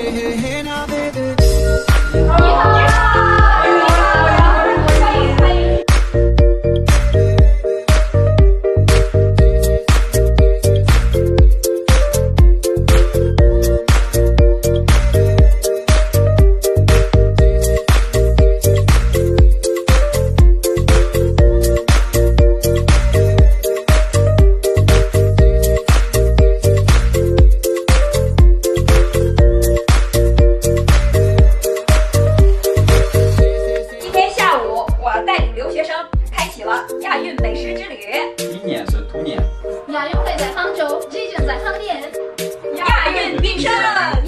亚运美食之旅。 今年是兔年。 亚运会在杭州，即将在航年。 亚运必胜。